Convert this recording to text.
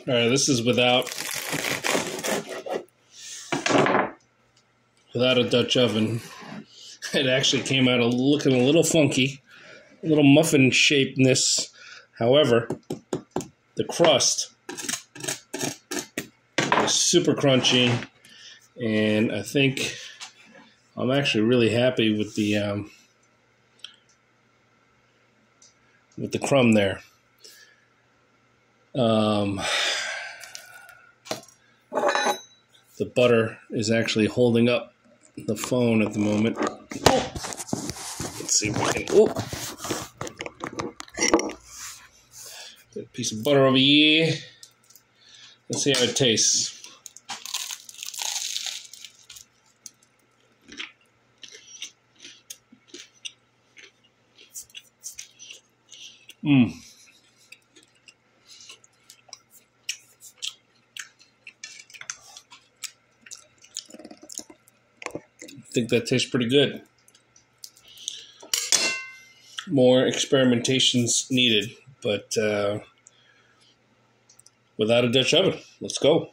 All right, this is without a Dutch oven. It actually came out looking a little funky, a little muffin shapedness. However, the crust is super crunchy, and I think I'm actually really happy with the crumb there. The butter is actually holding up the phone at the moment. Oh. Let's see if we can. Oh. Get a piece of butter over here. Let's see how it tastes. I think that tastes pretty good. More experimentations needed, but without a Dutch oven. Let's go.